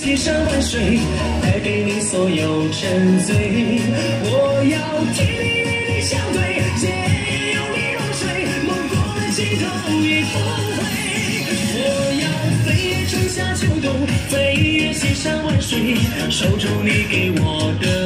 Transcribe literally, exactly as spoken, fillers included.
千山万水，带给你所有沉醉。我要天地与你相对，夜夜有你入睡，梦过了尽头已不回。我要飞越春夏秋冬，飞越千山万水，守住你给我的。